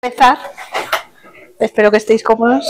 Empezar. Espero que estéis cómodos.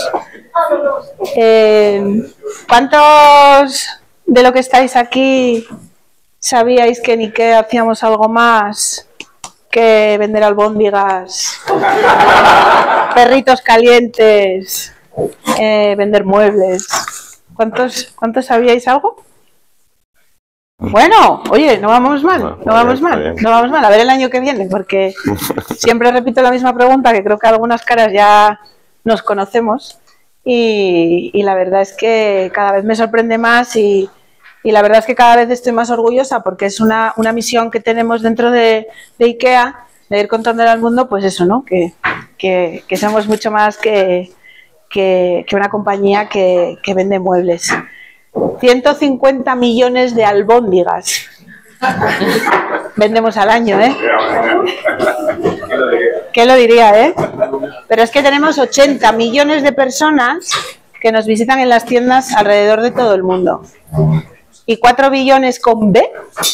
¿Cuántos de lo que estáis aquí sabíais que en IKEA hacíamos algo más que vender albóndigas, perritos calientes, vender muebles? ¿Cuántos sabíais algo? Bueno, oye, no vamos mal, no vamos mal, no vamos mal. A ver el año que viene, porque siempre repito la misma pregunta, que creo que algunas caras ya nos conocemos, y la verdad es que cada vez me sorprende más y la verdad es que cada vez estoy más orgullosa, porque es una misión que tenemos dentro de IKEA, de ir contándole al mundo, pues eso, ¿no? Que somos mucho más que una compañía que vende muebles. 150 millones de albóndigas vendemos al año, ¿eh? ¿Qué lo diría, eh? Pero es que tenemos 80 millones de personas que nos visitan en las tiendas alrededor de todo el mundo. Y 4 billones con B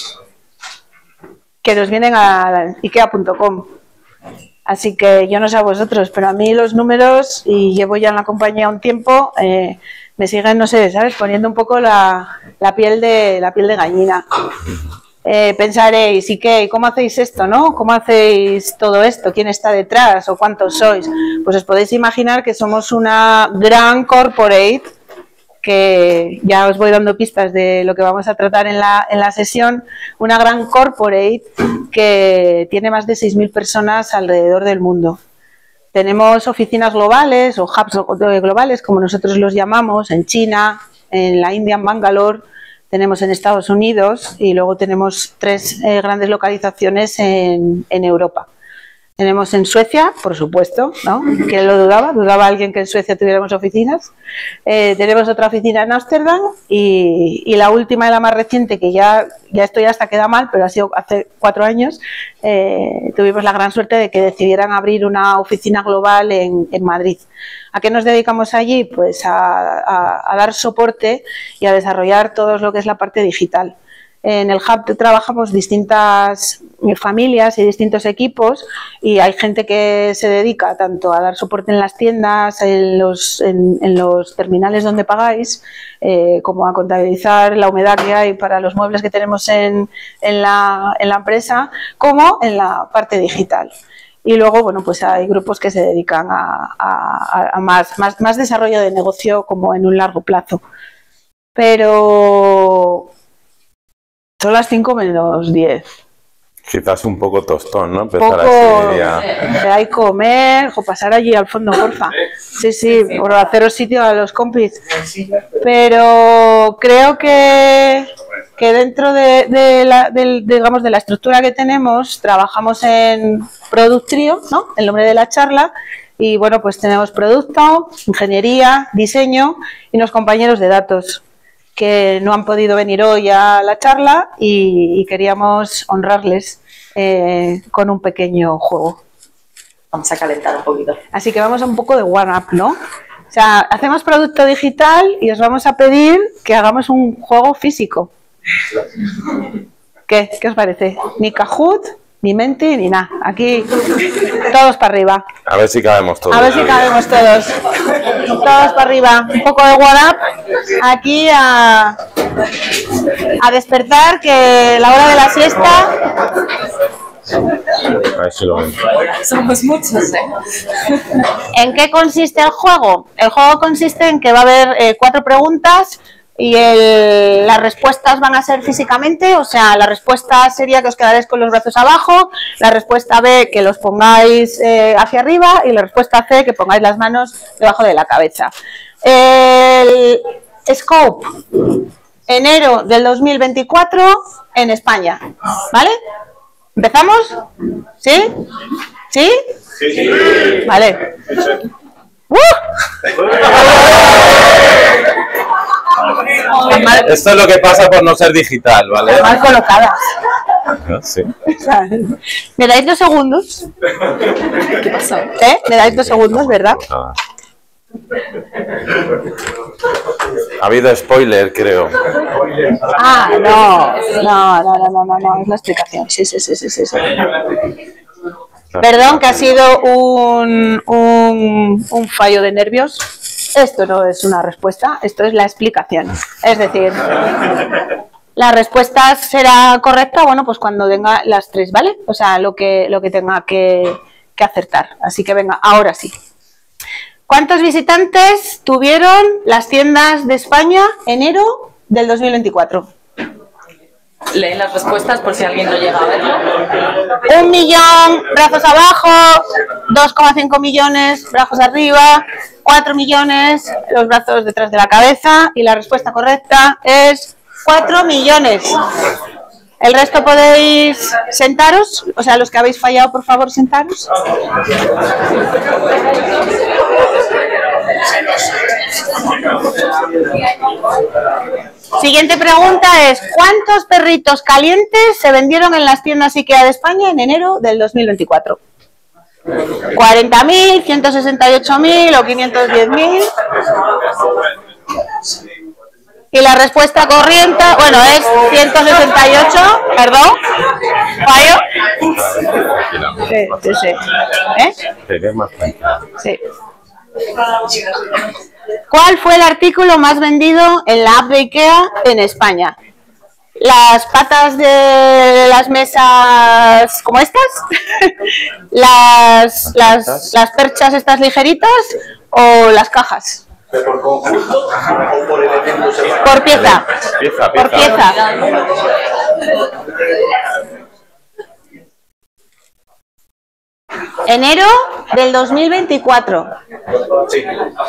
que nos vienen a ikea.com. Así que yo no sé a vosotros, pero a mí los números, y llevo ya en la compañía un tiempo, me siguen, no sé, ¿sabes? Poniendo un poco la piel de gallina. Pensaréis, ¿y qué? ¿Cómo hacéis esto, no? ¿Cómo hacéis todo esto? ¿Quién está detrás? ¿O cuántos sois? Pues os podéis imaginar que somos una gran corporate, que ya os voy dando pistas de lo que vamos a tratar en la sesión, una gran corporate que tiene más de 6.000 personas alrededor del mundo. Tenemos oficinas globales o hubs globales, como nosotros los llamamos, en China, en la India, en Bangalore, tenemos en Estados Unidos y luego tenemos 3 grandes localizaciones en Europa. Tenemos en Suecia, por supuesto, ¿no? ¿Quién lo dudaba? ¿Dudaba alguien que en Suecia tuviéramos oficinas? Tenemos otra oficina en Ámsterdam y la última y la más reciente, que ya esto ya hasta queda mal, pero ha sido hace 4 años, tuvimos la gran suerte de que decidieran abrir una oficina global en Madrid. ¿A qué nos dedicamos allí? Pues a dar soporte y a desarrollar todo lo que es la parte digital. En el hub trabajamos distintas familias y distintos equipos, y hay gente que se dedica tanto a dar soporte en las tiendas, en los terminales donde pagáis, como a contabilizar la humedad que hay para los muebles que tenemos en la empresa, como en la parte digital. Y luego, bueno, pues hay grupos que se dedican a más desarrollo de negocio, como en un largo plazo. Pero son las 5 menos 10. Quizás un poco tostón, ¿no? Empezar Poco, así ya. hay comer, o pasar allí al fondo, porfa. Sí, por haceros sitio a los compis. Pero creo que dentro digamos, de la estructura que tenemos, trabajamos en Product Trio, ¿no? El nombre de la charla. Y bueno, pues tenemos producto, ingeniería, diseño y unos compañeros de datos que no han podido venir hoy a la charla y queríamos honrarles con un pequeño juego. Vamos a calentar un poquito. Así que vamos a un poco de one-up, ¿no? O sea, hacemos producto digital y os vamos a pedir que hagamos un juego físico. ¿Qué os parece? Ni Kahoot, ni Menti, ni nada. Aquí todos para arriba. A ver si cabemos todos. A ver si cabemos todos. Todos para arriba. Un poco de WhatsApp. Aquí a despertar, que la hora de la siesta. A ver si lo ven. Somos muchos, ¿eh? ¿En qué consiste el juego? El juego consiste en que va a haber 4 preguntas. Y las respuestas van a ser físicamente, o sea, la respuesta sería que os quedaréis con los brazos abajo, la respuesta B que los pongáis hacia arriba y la respuesta C que pongáis las manos debajo de la cabeza. El scope, enero del 2024 en España, ¿vale? ¿Empezamos? ¿Sí? ¿Sí? Sí. Vale. Esto es lo que pasa por no ser digital, ¿vale? Mal colocadas. Sí. ¿Me dais 2 segundos? ¿Qué pasó? ¿Me dais 2 segundos, verdad? Nada. Ha habido spoiler, creo. Ah, no, es la explicación. Sí. Perdón, que ha sido un fallo de nervios. Esto no es una respuesta, esto es la explicación. Es decir, la respuesta será correcta, bueno, pues cuando tenga las tres, ¿vale? O sea, lo que tenga que acertar. Así que venga, ahora sí. ¿Cuántos visitantes tuvieron las tiendas de España enero del 2024? Leen las respuestas por si alguien no llega a verlo. 1 millón, brazos abajo, 2,5 millones, brazos arriba, 4 millones, los brazos detrás de la cabeza, y la respuesta correcta es 4 millones. El resto podéis sentaros, o sea, los que habéis fallado, por favor, sentaros. Siguiente pregunta es: ¿cuántos perritos calientes se vendieron en las tiendas IKEA de España en enero del 2024? ¿40.000, 168.000 o 510.000? Y la respuesta corriente, bueno, es 168, perdón, fallo. Sí. ¿Eh? Sí. ¿Cuál fue el artículo más vendido en la app de IKEA en España? ¿Las patas de las mesas como estas? ¿Las perchas estas ligeritas o las cajas? ¿Por conjunto o por elementos separados? Por pieza. Por pieza. Enero del 2024. Sí.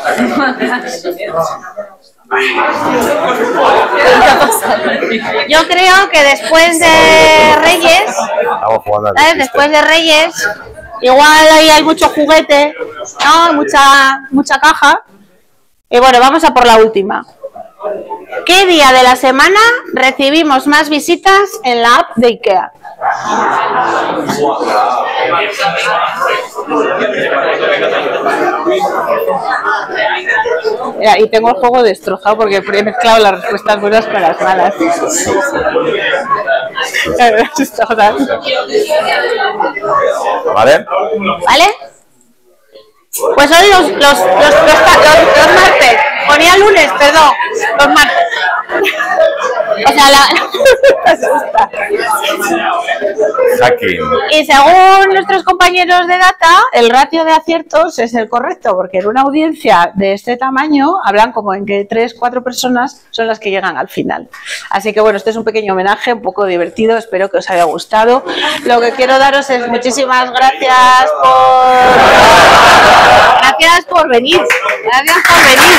Yo creo que después de Reyes, Estamos jugando al ¿sabes? despiste. Después de Reyes, igual ahí hay mucho juguete, ¿no? Mucha caja. Y bueno, vamos a por la última. ¿Qué día de la semana recibimos más visitas en la app de IKEA? Mira, y tengo el juego destrozado porque he mezclado las respuestas buenas con las malas. ¿Vale? ¿Vale? Pues hoy los martes, ponía lunes, perdón, los martes. O sea, Hacking. y según nuestros compañeros de data, el ratio de aciertos es el correcto, porque en una audiencia de este tamaño hablan como en que 3-4 personas son las que llegan al final. Así que bueno, este es un pequeño homenaje, un poco divertido, espero que os haya gustado. Lo que quiero daros es muchísimas gracias por venir. Gracias por venir.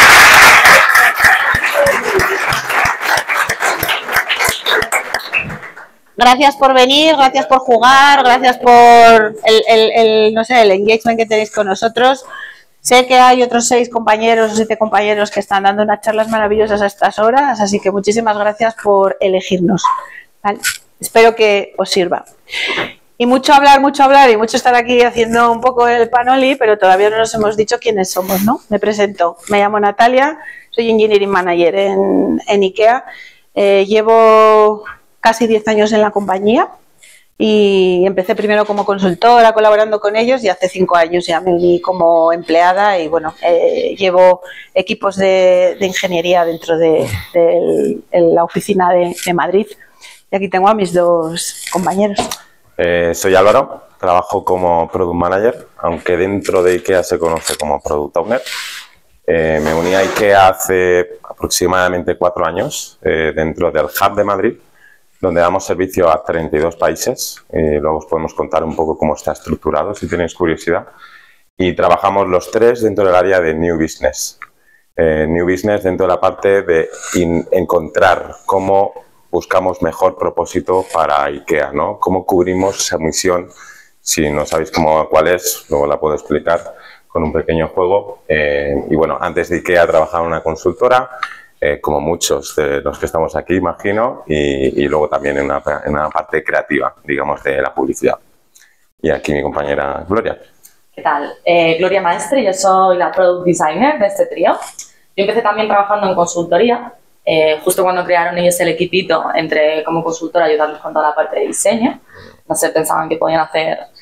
Gracias por venir, gracias por jugar, gracias por no sé, el engagement que tenéis con nosotros. Sé que hay otros 6 compañeros o 7 compañeros que están dando unas charlas maravillosas a estas horas, así que muchísimas gracias por elegirnos. ¿Vale? Espero que os sirva. Y mucho hablar y mucho estar aquí haciendo un poco el panoli, pero todavía no nos hemos dicho quiénes somos, ¿no? Me presento, me llamo Natalia, soy Engineering Manager en IKEA, llevo casi 10 años en la compañía y empecé primero como consultora colaborando con ellos y hace 5 años ya me uní como empleada y bueno, llevo equipos de ingeniería dentro de la oficina de Madrid y aquí tengo a mis 2 compañeros. Soy Álvaro, trabajo como Product Manager, aunque dentro de IKEA se conoce como Product Owner. Me uní a IKEA hace aproximadamente 4 años dentro del Hub de Madrid, donde damos servicio a 32 países. Luego os podemos contar un poco cómo está estructurado, si tenéis curiosidad. Y trabajamos los 3 dentro del área de New Business. New Business dentro de la parte de encontrar cómo buscamos mejor propósito para IKEA, ¿no? Cómo cubrimos esa misión. Si no sabéis cuál es, luego la puedo explicar con un pequeño juego. Y bueno, antes de IKEA trabajaba en una consultora, como muchos de los que estamos aquí, imagino, y luego también en una parte creativa, digamos, de la publicidad. Y aquí mi compañera Gloria. ¿Qué tal? Gloria Maestre, yo soy la Product Designer de este trío. Yo empecé también trabajando en consultoría. Justo cuando crearon ellos el equipito, entré como consultora a ayudarles con toda la parte de diseño. No sé, pensaban que podían hacer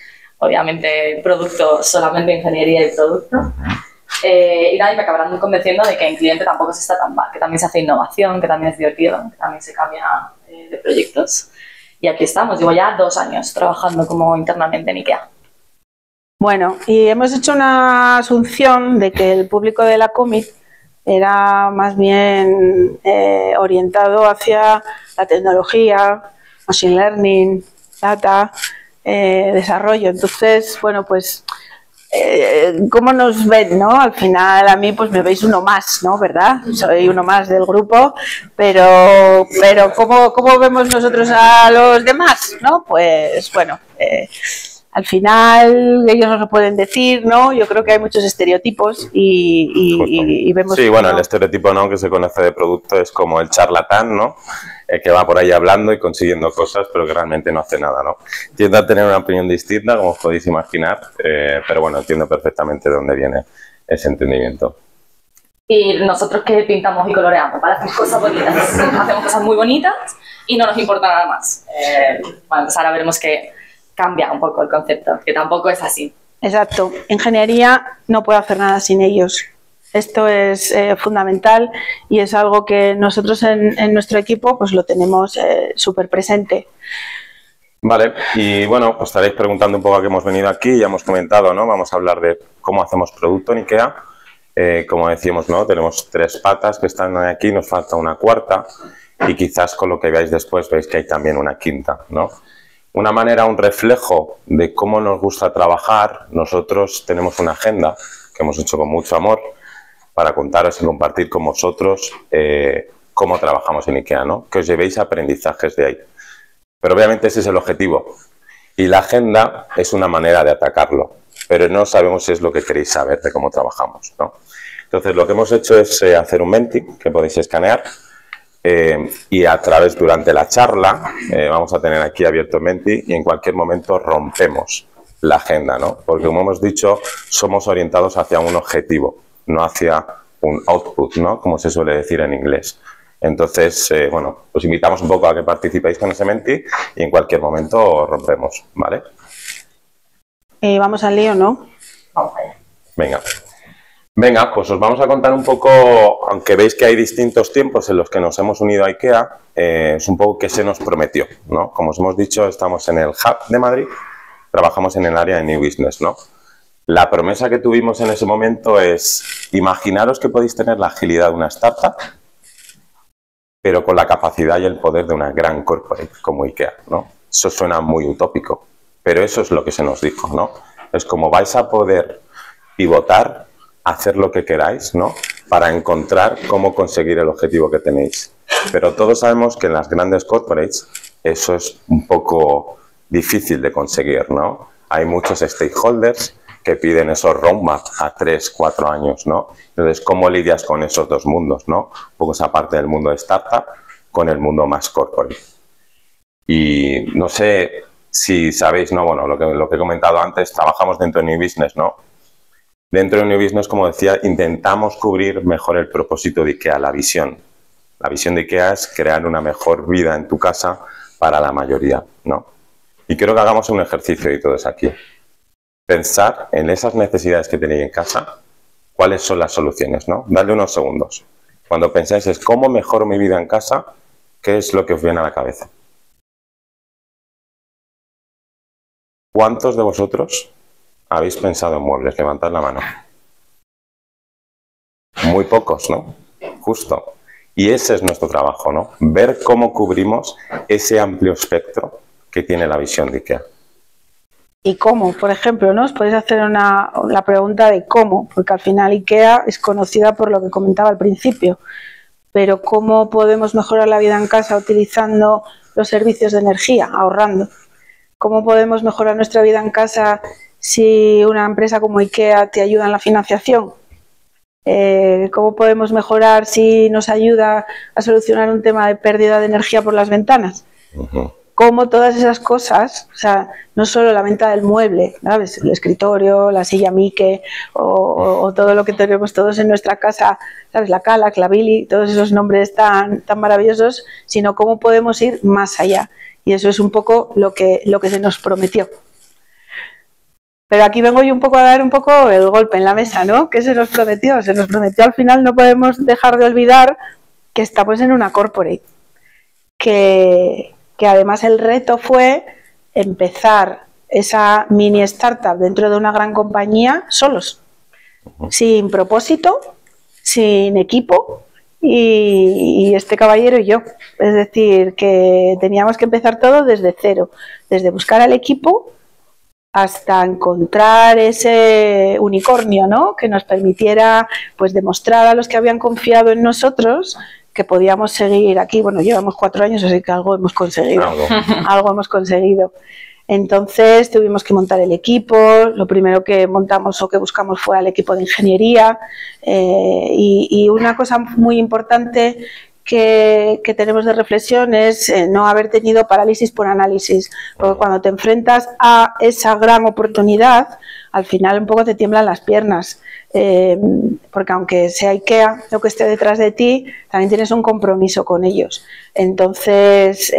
obviamente producto, solamente ingeniería y producto. Y nada, y me acabaron convenciendo de que en cliente tampoco se está tan mal, que también se hace innovación, que también es divertido, que también se cambia de proyectos. Y aquí estamos, llevo ya 2 años trabajando como internamente en IKEA. Bueno, y hemos hecho una asunción de que el público de la Commit era más bien orientado hacia la tecnología, machine learning, data, desarrollo. Entonces, bueno, pues, ¿cómo nos ven, no? Al final a mí pues me veis uno más, ¿no? ¿Verdad? Soy uno más del grupo, pero ¿cómo vemos nosotros a los demás, no? Pues, bueno, al final ellos nos lo pueden decir, ¿no? Yo creo que hay muchos estereotipos y vemos... Sí, bueno, el estereotipo, ¿no?, que se conoce de producto es como el charlatán, ¿no?, que va por ahí hablando y consiguiendo cosas, pero que realmente no hace nada, ¿no? Tiendo a tener una opinión distinta, como os podéis imaginar, pero bueno, entiendo perfectamente de dónde viene ese entendimiento. Y nosotros que pintamos y coloreamos para hacer cosas bonitas, hacemos cosas muy bonitas y no nos importa nada más. Bueno, pues ahora veremos que cambia un poco el concepto, que tampoco es así. Exacto. Ingeniería no puede hacer nada sin ellos. Esto es fundamental y es algo que nosotros en nuestro equipo pues lo tenemos súper presente. Vale, y bueno, os estaréis preguntando un poco a qué hemos venido aquí, ya hemos comentado, ¿no? Vamos a hablar de cómo hacemos producto en IKEA. Como decíamos, ¿no?, tenemos 3 patas que están aquí, nos falta una cuarta y quizás con lo que veáis después veis que hay también una quinta, ¿no? Una manera, un reflejo de cómo nos gusta trabajar. Nosotros tenemos una agenda que hemos hecho con mucho amor para contaros y compartir con vosotros cómo trabajamos en IKEA, ¿no? Que os llevéis aprendizajes de ahí. Pero obviamente ese es el objetivo. Y la agenda es una manera de atacarlo, pero no sabemos si es lo que queréis saber de cómo trabajamos, ¿no? Entonces lo que hemos hecho es hacer un Menti que podéis escanear. Y a través, durante la charla, vamos a tener aquí abierto Menti y en cualquier momento rompemos la agenda, ¿no? Porque como hemos dicho, somos orientados hacia un objetivo, no hacia un output, ¿no?, como se suele decir en inglés. Entonces, bueno, os invitamos un poco a que participéis con ese Menti y en cualquier momento rompemos, ¿vale? Vamos al lío, ¿no? Vamos allá. Venga. Venga, pues os vamos a contar un poco, aunque veis que hay distintos tiempos en los que nos hemos unido a IKEA, es un poco qué se nos prometió, ¿no? Como os hemos dicho, estamos en el Hub de Madrid, trabajamos en el área de New Business, ¿no? La promesa que tuvimos en ese momento es, imaginaros que podéis tener la agilidad de una startup, pero con la capacidad y el poder de una gran corporate como IKEA, ¿no? Eso suena muy utópico, pero eso es lo que se nos dijo, ¿no? Es como vais a poder pivotar, hacer lo que queráis, ¿no?, para encontrar cómo conseguir el objetivo que tenéis. Pero todos sabemos que en las grandes corporates eso es un poco difícil de conseguir, ¿no? Hay muchos stakeholders que piden esos roadmaps a 3, 4 años, ¿no? Entonces, ¿cómo lidias con esos dos mundos, ¿no? Un poco esa parte del mundo de startup con el mundo más corporate. Y no sé si sabéis, ¿no? Bueno, lo que he comentado antes, trabajamos dentro de New Business, ¿no? Dentro de New Business, como decía, intentamos cubrir mejor el propósito de IKEA, la visión. La visión de IKEA es crear una mejor vida en tu casa para la mayoría, ¿no? Y quiero que hagamos un ejercicio y todos aquí. Pensar en esas necesidades que tenéis en casa, cuáles son las soluciones, ¿no? Dadle unos segundos. Cuando pensáis es cómo mejoro mi vida en casa, ¿qué es lo que os viene a la cabeza? ¿Cuántos de vosotros habéis pensado en muebles? Levantad la mano. Muy pocos, ¿no? Justo. Y ese es nuestro trabajo, ¿no? Ver cómo cubrimos ese amplio espectro que tiene la visión de IKEA. ¿Y cómo? Por ejemplo, ¿no? Os podéis hacer la pregunta de cómo, porque al final IKEA es conocida por lo que comentaba al principio, pero ¿cómo podemos mejorar la vida en casa utilizando los servicios de energía, ahorrando? ¿Cómo podemos mejorar nuestra vida en casa si una empresa como IKEA te ayuda en la financiación? ¿Cómo podemos mejorar si nos ayuda a solucionar un tema de pérdida de energía por las ventanas? Cómo todas esas cosas, o sea, no solo la venta del mueble, ¿sabes? El escritorio, la silla Mieke o todo lo que tenemos todos en nuestra casa, ¿sabes? La Calac, la Billy, todos esos nombres tan maravillosos, sino cómo podemos ir más allá. Y eso es un poco lo que se nos prometió. Pero aquí vengo yo un poco a dar un poco el golpe en la mesa, ¿no? ¿Qué se nos prometió? Se nos prometió al final, no podemos dejar de olvidar que estamos en una corporate, que además el reto fue empezar esa mini startup dentro de una gran compañía solos, sin propósito, sin equipo, y este caballero y yo. Es decir, que teníamos que empezar todo desde cero, desde buscar al equipo hasta encontrar ese unicornio, ¿no? Que nos permitiera pues demostrar a los que habían confiado en nosotros que podíamos seguir aquí. Bueno, llevamos 4 años, así que algo hemos conseguido. Algo hemos conseguido. Entonces tuvimos que montar el equipo. Lo primero que montamos o que buscamos fue al equipo de ingeniería, y una cosa muy importante que tenemos de reflexión es no haber tenido parálisis por análisis, porque cuando te enfrentas a esa gran oportunidad, al final un poco te tiemblan las piernas, porque aunque sea IKEA lo que esté detrás de ti, también tienes un compromiso con ellos. Entonces,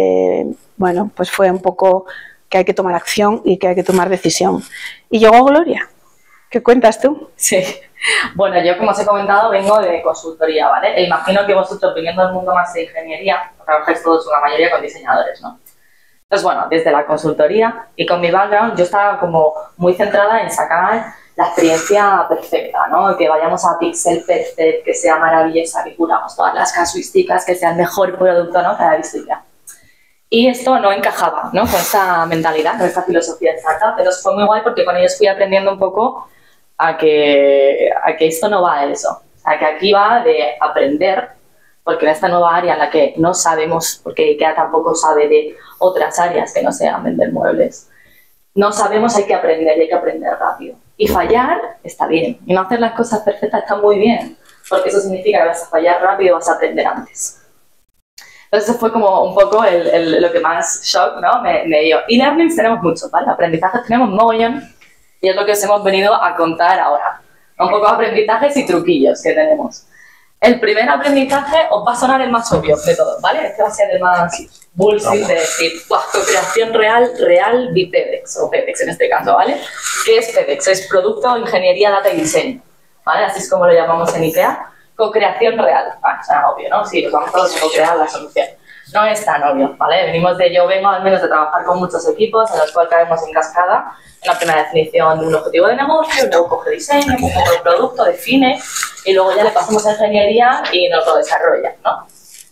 bueno, pues fue un poco que hay que tomar acción y que hay que tomar decisión. Y llegó Gloria. ¿Qué cuentas tú? Sí. Bueno, yo, como os he comentado, vengo de consultoría, ¿vale? E imagino que vosotros, viniendo del mundo más de ingeniería, trabajáis todos, una mayoría, con diseñadores, ¿no? Entonces, bueno, desde la consultoría y con mi background, yo estaba como muy centrada en sacar la experiencia perfecta, ¿no? Que vayamos a Pixel Perfect, que sea maravillosa, que curamos todas las casuísticas, que sea el mejor producto, ¿no? Que haya visto ya. Y esto no encajaba, ¿no? Con esta mentalidad, con esta filosofía de startup, pero fue muy guay porque con ellos fui aprendiendo un poco a que esto no va de eso, o sea, que aquí va de aprender, porque en esta nueva área en la que no sabemos, porque IKEA tampoco sabe de otras áreas que no sean vender muebles, no sabemos, hay que aprender y hay que aprender rápido. Y fallar está bien, y no hacer las cosas perfectas está muy bien, porque eso significa que vas a fallar rápido y vas a aprender antes. Entonces eso fue como un poco lo que más shock, ¿no? me dio. Y learnings tenemos muchos, ¿vale? Aprendizajes tenemos mogollón. Y es lo que os hemos venido a contar ahora. Un poco de aprendizajes y truquillos que tenemos. El primer aprendizaje os va a sonar el más obvio de todos, ¿vale? Este va a ser el más bullshit de decir, co-creación real de PEDEX, o PEDEX en este caso, ¿vale? ¿Qué es PEDEX? Es Producto, Ingeniería, Data y Diseño, ¿vale? Así es como lo llamamos en IKEA. Co-creación real. Suena obvio, ¿no? Sí, vamos todos a co-crear la solución. No es tan obvio, ¿vale? Yo vengo al menos de trabajar con muchos equipos en los cuales caemos en cascada. En la primera definición de un objetivo de negocio, luego coge diseño, un poco el producto, define, y luego ya le pasamos a ingeniería y nos lo desarrolla, ¿no?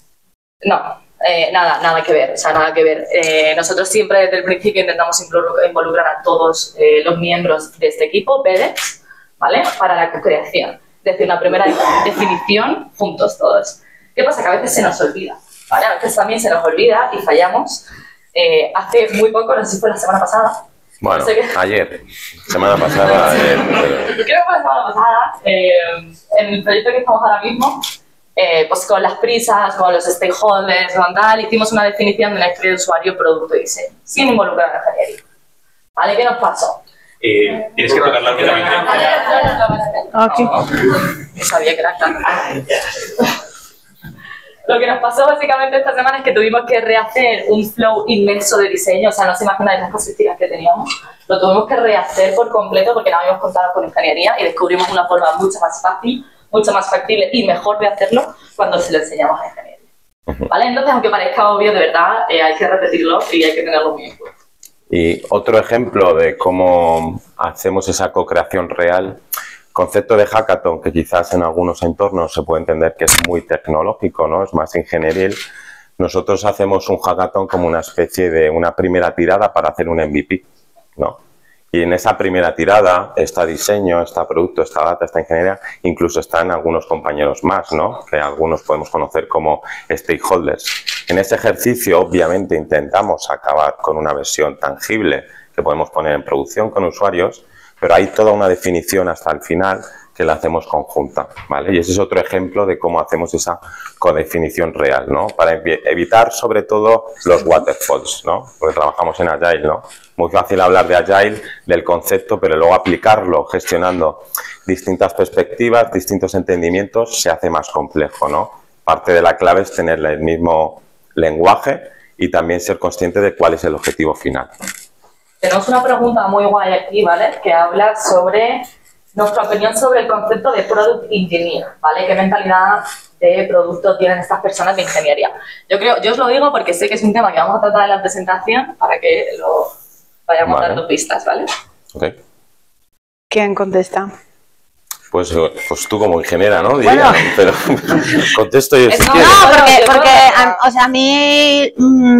No, nada que ver, o sea, nada que ver. Nosotros siempre desde el principio intentamos involucrar a todos los miembros de este equipo, PEDEX, ¿vale? Para la co-creación. Es decir, una primera definición juntos todos. ¿Qué pasa? Que a veces se nos olvida, ¿vale? A veces también se nos olvida y fallamos. Hace muy poco, no sé si fue la semana pasada. Bueno, ayer, semana pasada, creo que fue la semana pasada, en el proyecto que estamos ahora mismo, pues con las prisas, con los stakeholders, con tal, hicimos una definición de la historia de usuario, producto y diseño, sin involucrar a la ingeniería. ¿Vale? ¿Qué nos pasó? Tienes que tocar la Aquí. No sabía que era tan... Lo que nos pasó básicamente esta semana es que tuvimos que rehacer un flow inmenso de diseño, o sea, no se imagináis las casuísticas que teníamos. Lo tuvimos que rehacer por completo porque no habíamos contado con ingeniería y descubrimos una forma mucho más fácil, mucho más factible y mejor de hacerlo cuando se lo enseñamos a ingeniería. ¿Vale? Entonces, aunque parezca obvio, de verdad, hay que repetirlo y hay que tenerlo muy en cuenta. Y otro ejemplo de cómo hacemos esa co-creación real, concepto de hackathon, que quizás en algunos entornos se puede entender que es muy tecnológico, ¿no? Es más ingenieril. Nosotros hacemos un hackathon como una especie de una primera tirada para hacer un MVP, ¿no? Y en esa primera tirada está diseño, está producto, está data, está ingeniería, incluso están algunos compañeros más, ¿no? Que algunos podemos conocer como stakeholders. En ese ejercicio, obviamente, intentamos acabar con una versión tangible que podemos poner en producción con usuarios, pero hay toda una definición hasta el final que la hacemos conjunta, ¿vale? Y ese es otro ejemplo de cómo hacemos esa codefinición real, ¿no? Para evitar, sobre todo, los waterfalls, ¿no? Porque trabajamos en Agile, ¿no? Muy fácil hablar de Agile, del concepto, pero luego aplicarlo gestionando distintas perspectivas, distintos entendimientos, se hace más complejo, ¿no? Parte de la clave es tener el mismo lenguaje y también ser consciente de cuál es el objetivo final. Tenemos una pregunta muy guay aquí, ¿vale? Que habla sobre nuestra opinión sobre el concepto de Product Engineer, ¿vale? ¿Qué mentalidad de producto tienen estas personas de ingeniería? Yo os lo digo porque sé que es un tema que vamos a tratar en la presentación para que lo vayamos dando pistas, ¿vale? Okay. ¿Quién contesta? Pues tú como ingeniera, ¿no? Diría, Bueno. pero contesto yo si No, quieres. porque o sea, a mí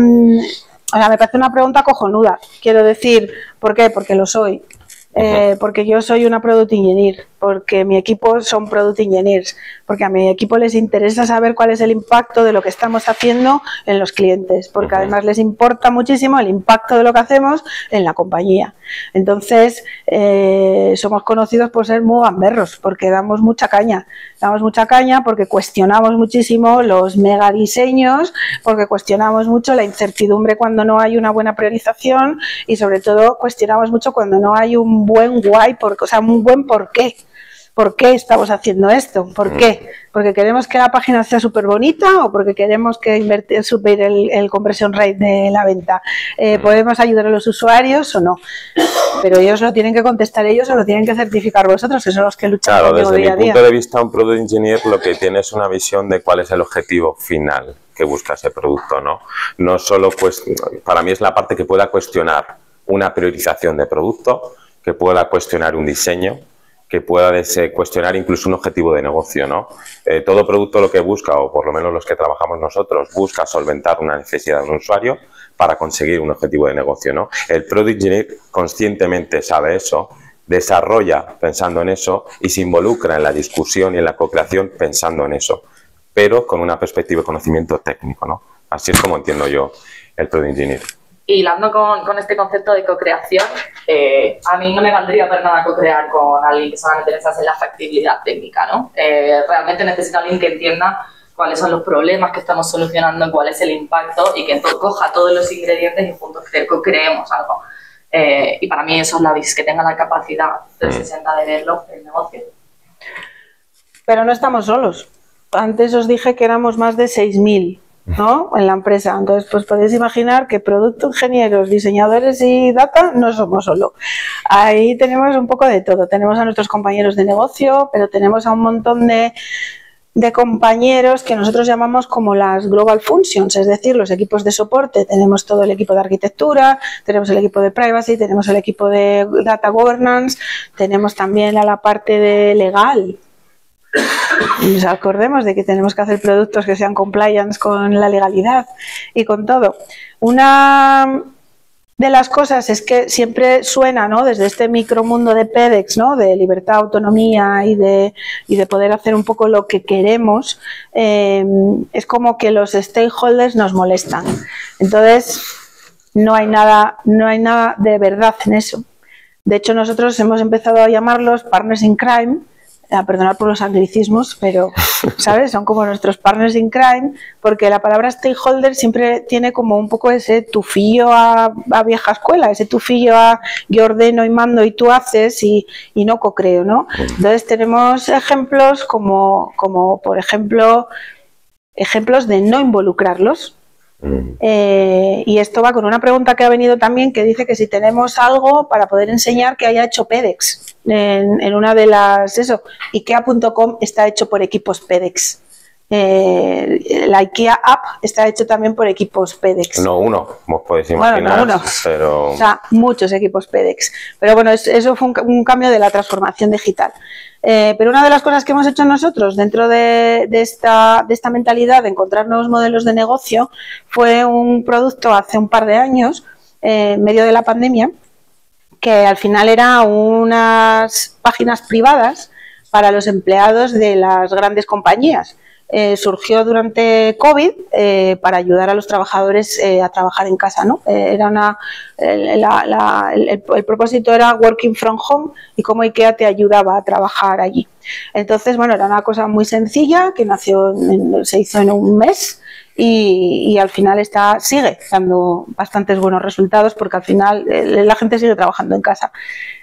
o sea, me parece una pregunta cojonuda. Quiero decir, ¿por qué? Porque lo soy. Porque yo soy una Product Engineer, porque mi equipo son Product Engineers, porque a mi equipo les interesa saber cuál es el impacto de lo que estamos haciendo en los clientes, porque además les importa muchísimo el impacto de lo que hacemos en la compañía. Entonces, somos conocidos por ser muy gamberros, porque damos mucha caña porque cuestionamos muchísimo los mega diseños, porque cuestionamos mucho la incertidumbre cuando no hay una buena priorización y sobre todo cuestionamos mucho cuando no hay un buen why, o sea, un buen por qué. ¿Por qué estamos haciendo esto? ¿Por qué? ¿Porque queremos que la página sea súper bonita o porque queremos que subir el conversion rate de la venta? ¿Podemos ayudar a los usuarios o no? Pero ellos lo tienen que contestar ellos o lo tienen que certificar vosotros, que son los que luchan Claro, conmigo desde día a mi día. punto de vista, un Product Engineer lo que tiene es una visión de cuál es el objetivo final que busca ese producto, ¿no? No solo, pues, para mí es la parte que pueda cuestionar una priorización de producto, que pueda cuestionar un diseño, que pueda cuestionar incluso un objetivo de negocio, ¿no? Todo producto lo que busca, o por lo menos los que trabajamos nosotros, busca solventar una necesidad de un usuario para conseguir un objetivo de negocio, ¿no? El Product Engineer conscientemente sabe eso, desarrolla pensando en eso y se involucra en la discusión y en la co-creación pensando en eso, pero con una perspectiva de conocimiento técnico, ¿no? Así es como entiendo yo el Product Engineer. Y hilando con este concepto de co-creación, a mí no me valdría para nada co-crear con alguien que solamente pensase en la factibilidad técnica, ¿no? Realmente necesito a alguien que entienda cuáles son los problemas que estamos solucionando, cuál es el impacto y que coja todos los ingredientes y juntos co-creemos algo. Y para mí eso es la que tenga la capacidad 360 de verlo el negocio. Pero no estamos solos. Antes os dije que éramos más de 6.000, ¿no? En la empresa. Entonces, pues podéis imaginar que producto ingenieros, diseñadores y data no somos solo. Ahí tenemos un poco de todo. Tenemos a nuestros compañeros de negocio, pero tenemos a un montón de compañeros que nosotros llamamos como las Global Functions, es decir, los equipos de soporte. Tenemos todo el equipo de arquitectura, tenemos el equipo de privacy, tenemos el equipo de data governance, tenemos también a la parte de legal. Nos acordemos de que tenemos que hacer productos que sean compliance con la legalidad y con todo. Una de las cosas es que siempre suena, ¿no?, desde este micromundo de PEDEX, ¿no?, de libertad, autonomía y de poder hacer un poco lo que queremos, es como que los stakeholders nos molestan. Entonces, no hay nada de verdad en eso. De hecho, nosotros hemos empezado a llamarlos partners in crime, a perdonar por los anglicismos, pero, ¿sabes? Son como nuestros partners in crime, porque la palabra stakeholder siempre tiene como un poco ese tufillo a vieja escuela, ese tufillo a yo ordeno y mando y tú haces y no co-creo, ¿no? Entonces tenemos ejemplos como por ejemplo, ejemplos de no involucrarlos. Y esto va con una pregunta que ha venido también, que dice que si tenemos algo para poder enseñar que haya hecho PEDEX en una de las IKEA.com está hecho por equipos PEDEX. La IKEA App está hecho también por equipos PEDEX. No uno, como podéis imaginar, bueno, no uno, pero... o sea, muchos equipos PEDEX. Pero bueno, eso fue un cambio de la transformación digital. Pero una de las cosas que hemos hecho nosotros dentro de esta mentalidad de encontrar nuevos modelos de negocio fue un producto hace un par de años, en medio de la pandemia, que al final era unas páginas privadas para los empleados de las grandes compañías. Surgió durante COVID para ayudar a los trabajadores a trabajar en casa, ¿no? Era el propósito era working from home y cómo IKEA te ayudaba a trabajar allí. Entonces, bueno, era una cosa muy sencilla que se hizo en un mes y al final sigue dando bastantes buenos resultados porque al final la gente sigue trabajando en casa.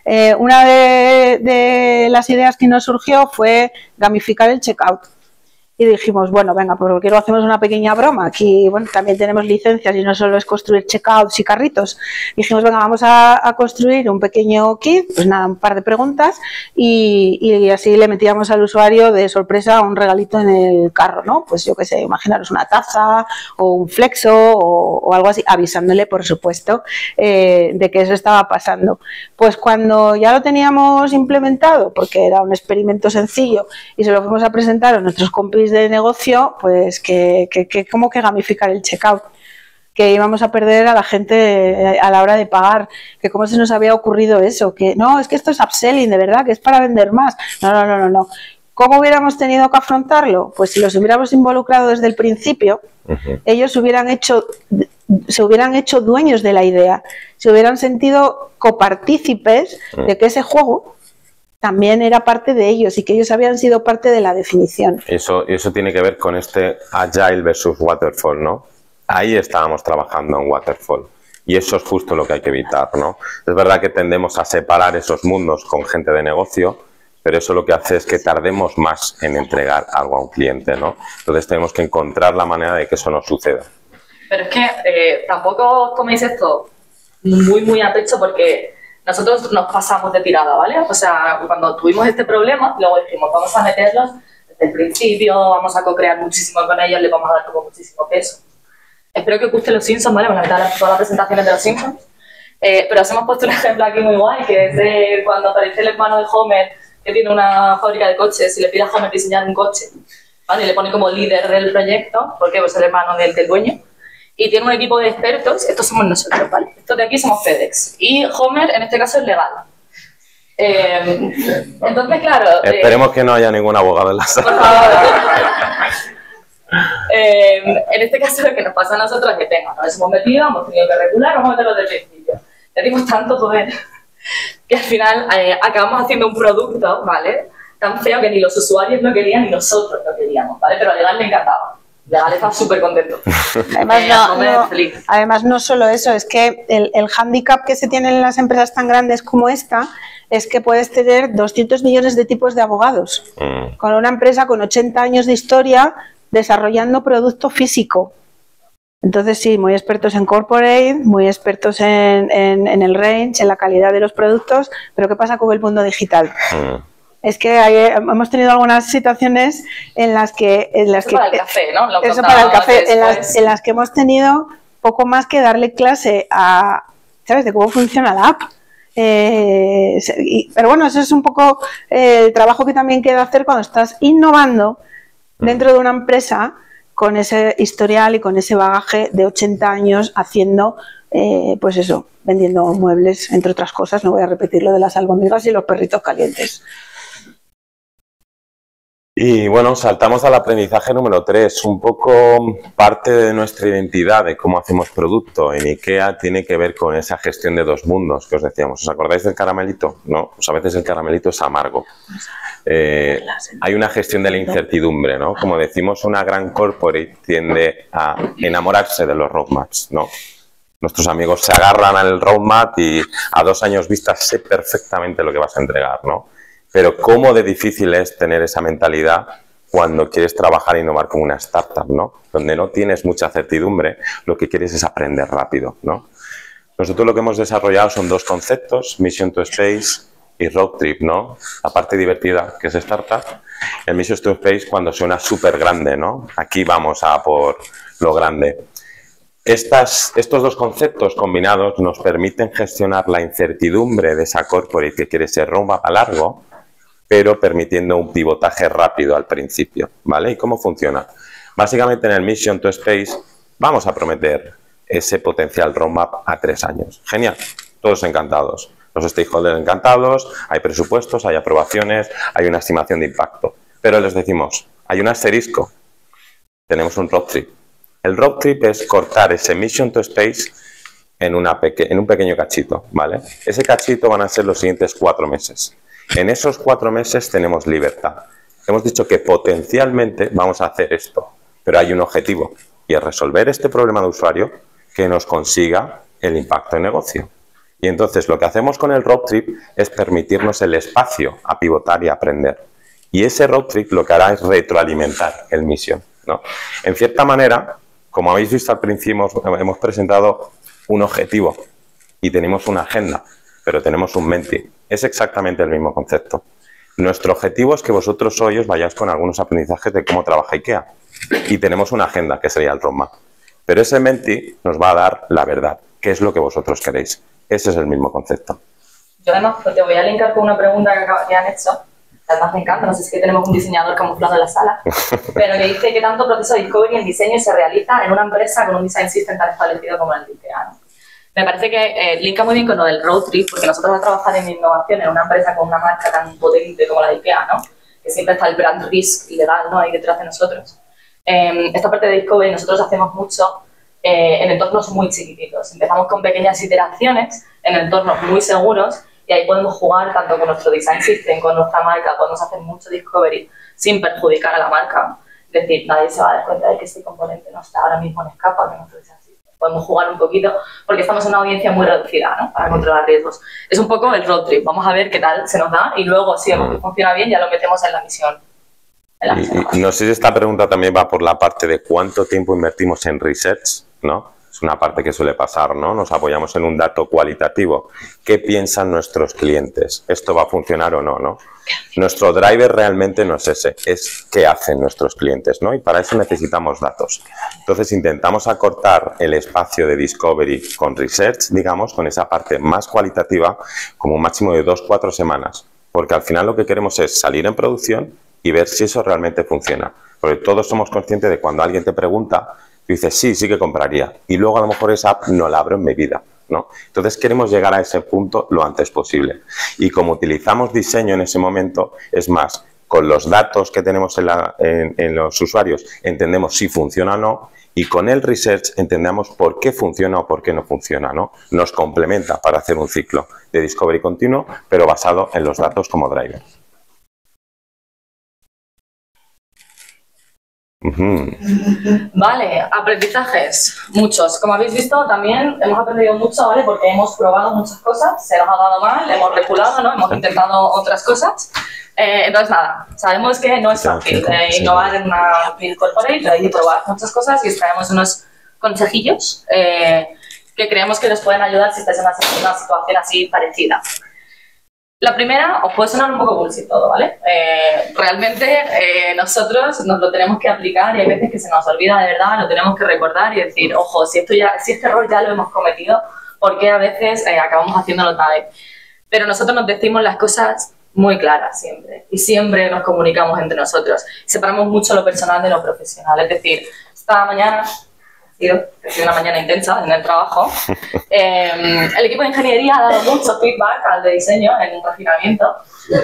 Una de las ideas que nos surgió fue gamificar el checkout. y dijimos, bueno, venga, ¿por qué no hacemos una pequeña broma? Aquí, bueno, también tenemos licencias y no solo es construir checkouts y carritos. Dijimos, venga, vamos a construir un pequeño kit, pues nada, un par de preguntas y así le metíamos al usuario de sorpresa un regalito en el carro, ¿no? Pues yo qué sé, imaginaros una taza o un flexo o algo así, avisándole, por supuesto, de que eso estaba pasando. Pues cuando ya lo teníamos implementado, porque era un experimento sencillo, y se lo fuimos a presentar a nuestros compis de negocio, pues que como que gamificar el checkout, que íbamos a perder a la gente a la hora de pagar, que cómo se nos había ocurrido eso, que no, es que esto es upselling, de verdad, que es para vender más. No. ¿Cómo hubiéramos tenido que afrontarlo? Pues si los hubiéramos involucrado desde el principio, ellos se hubieran hecho dueños de la idea, se hubieran sentido copartícipes de que ese juego también era parte de ellos y que ellos habían sido parte de la definición. Eso tiene que ver con este Agile versus Waterfall, ¿no? Ahí estábamos trabajando en Waterfall y eso es justo lo que hay que evitar, ¿no? Es verdad que tendemos a separar esos mundos con gente de negocio, pero eso lo que hace es que tardemos más en entregar algo a un cliente, ¿no? Entonces tenemos que encontrar la manera de que eso no suceda. Pero es que tampoco toméis esto muy a pecho porque nosotros nos pasamos de tirada, ¿vale? O sea, cuando tuvimos este problema, luego dijimos, vamos a meterlos desde el principio, vamos a co-crear muchísimo con ellos, les vamos a dar como muchísimo peso. Espero que os gusten los Simpsons, ¿vale? Van a meter todas las presentaciones de los Simpsons. Pero os hemos puesto un ejemplo aquí muy guay, que es de cuando aparece el hermano de Homer, que tiene una fábrica de coches, y le pide a Homer diseñar un coche, ¿vale? Y le pone como líder del proyecto, porque es el hermano del dueño. Y tiene un equipo de expertos, estos somos nosotros, ¿vale? Estos de aquí somos FedEx. Y Homer, en este caso, es legal. Entonces, claro... Esperemos que no haya ningún abogado en la sala. Por favor. En este caso, lo que nos pasa a nosotros es que nos hemos metido, hemos tenido que regular, vamos a meterlo desde el principio. Le dimos tanto poder que al final acabamos haciendo un producto, ¿vale? Tan feo que ni los usuarios lo querían ni nosotros lo queríamos, ¿vale? Pero a Legal le encantaba. Legal estaba súper contento. Además, no solo eso, es que el hándicap que se tiene en las empresas tan grandes como esta es que puedes tener 200 millones de tipos de abogados. Con una empresa con 80 años de historia desarrollando producto físico. Entonces, sí, muy expertos en corporate, muy expertos en el range, en la calidad de los productos, pero ¿qué pasa con el mundo digital? Es que hemos tenido algunas situaciones en las que... para el café, ¿no? Eso para el café, en las que hemos tenido poco más que darle clase a, ¿sabes?, de cómo funciona la app. Pero bueno, eso es un poco el trabajo que también queda hacer cuando estás innovando dentro de una empresa con ese historial y con ese bagaje de 80 años haciendo, pues eso, vendiendo muebles, entre otras cosas. No voy a repetir lo de las albóndigas y los perritos calientes. Y bueno, saltamos al aprendizaje número 3. Un poco parte de nuestra identidad de cómo hacemos producto en IKEA tiene que ver con esa gestión de dos mundos que os decíamos. ¿Os acordáis del caramelito? No, pues a veces el caramelito es amargo. Hay una gestión de la incertidumbre, ¿no? Como decimos, una gran corporate tiende a enamorarse de los roadmaps, ¿no? Nuestros amigos se agarran al roadmap y a 2 años vista sé perfectamente lo que vas a entregar, ¿no? Pero cómo de difícil es tener esa mentalidad cuando quieres trabajar e innovar como una startup, ¿no? Donde no tienes mucha certidumbre, lo que quieres es aprender rápido, ¿no? Nosotros lo que hemos desarrollado son 2 conceptos, Mission to Space y Road Trip, ¿no? La parte divertida, que es startup, el Mission to Space cuando suena súper grande, ¿no? Aquí vamos a por lo grande. Estos 2 conceptos combinados nos permiten gestionar la incertidumbre de esa corporate que quiere ser roadmap a largo, pero permitiendo un pivotaje rápido al principio, ¿vale? ¿Y cómo funciona? Básicamente en el Mission to Space vamos a prometer ese potencial roadmap a 3 años. Genial, todos encantados. Los stakeholders encantados, hay presupuestos, hay aprobaciones, hay una estimación de impacto. Pero les decimos, hay un asterisco, tenemos un road trip. El road trip es cortar ese Mission to Space en un pequeño cachito, ¿vale? Ese cachito van a ser los siguientes 4 meses. En esos 4 meses tenemos libertad. Hemos dicho que potencialmente vamos a hacer esto, pero hay un objetivo y es resolver este problema de usuario que nos consiga el impacto en negocio. Y entonces lo que hacemos con el road trip es permitirnos el espacio a pivotar y aprender. Y ese road trip lo que hará es retroalimentar el mission, ¿no? En cierta manera, como habéis visto al principio, hemos presentado un objetivo y tenemos una agenda, pero tenemos un mentee. Es exactamente el mismo concepto. Nuestro objetivo es que vosotros hoy os vayáis con algunos aprendizajes de cómo trabaja IKEA. Y tenemos una agenda, que sería el roadmap. Pero ese mentee nos va a dar la verdad, qué es lo que vosotros queréis. Ese es el mismo concepto. Yo además te voy a linkar con una pregunta que han hecho. Además me encanta, no sé si es que tenemos un diseñador camuflado en la sala, pero que dice que tanto proceso de discovery en diseño se realiza en una empresa con un design system tan establecido como el de IKEA, ¿no? Me parece que linka muy bien con lo del road trip, porque nosotros al trabajar en innovación en una empresa con una marca tan potente como la de IKEA, ¿no? Que siempre está el brand risk legal, ¿no? Ahí detrás de nosotros. Esta parte de discovery nosotros hacemos mucho en entornos muy chiquititos. Empezamos con pequeñas iteraciones en entornos muy seguros y ahí podemos jugar tanto con nuestro design system, con nuestra marca, podemos hacer mucho discovery sin perjudicar a la marca. Es decir, nadie se va a dar cuenta de que este componente no está ahora mismo en escapa de nuestro design system. Podemos jugar un poquito porque estamos en una audiencia muy reducida, ¿no? Para controlar riesgos. Es un poco el road trip. Vamos a ver qué tal se nos da y luego, si vemos que funciona bien, ya lo metemos en la misión. Y no sé si esta pregunta también va por la parte de cuánto tiempo invertimos en research, ¿no? Es una parte que suele pasar, ¿no? Nos apoyamos en un dato cualitativo. ¿Qué piensan nuestros clientes? ¿Esto va a funcionar o no, no? Nuestro driver realmente no es ese, es qué hacen nuestros clientes, ¿no? Y para eso necesitamos datos. Entonces intentamos acortar el espacio de discovery con research, digamos, con esa parte más cualitativa, como un máximo de 2-4 semanas. Porque al final lo que queremos es salir en producción y ver si eso realmente funciona. Porque todos somos conscientes de cuando alguien te pregunta, tú dices, sí, sí que compraría. Y luego a lo mejor esa app no la abro en mi vida, ¿no? Entonces queremos llegar a ese punto lo antes posible. Y como utilizamos diseño en ese momento, es más, con los datos que tenemos en los usuarios, entendemos si funciona o no. Y con el research entendemos por qué funciona o por qué no funciona, ¿no? Nos complementa para hacer un ciclo de discovery continuo, pero basado en los datos como driver. Vale, aprendizajes, muchos. Como habéis visto, también hemos aprendido mucho, ¿vale? Porque hemos probado muchas cosas, se nos ha dado mal, hemos reculado, ¿no? Hemos intentado otras cosas. Entonces, nada, sabemos que no es fácil innovar en una big corporate, hay que probar muchas cosas y os traemos unos consejillos que creemos que les pueden ayudar si estáis en una situación así parecida. La primera, os puede sonar un poco bullshit todo, ¿vale? Realmente nosotros nos lo tenemos que aplicar y hay veces que se nos olvida de verdad, lo tenemos que recordar y decir, ojo, si este error ya lo hemos cometido, ¿por qué a veces acabamos haciéndolo tarde? Pero nosotros nos decimos las cosas muy claras siempre y siempre nos comunicamos entre nosotros. Separamos mucho lo personal de lo profesional, es decir, esta mañana... Ha sido una mañana intensa en el trabajo. El equipo de ingeniería ha dado mucho feedback al de diseño en un refinamiento.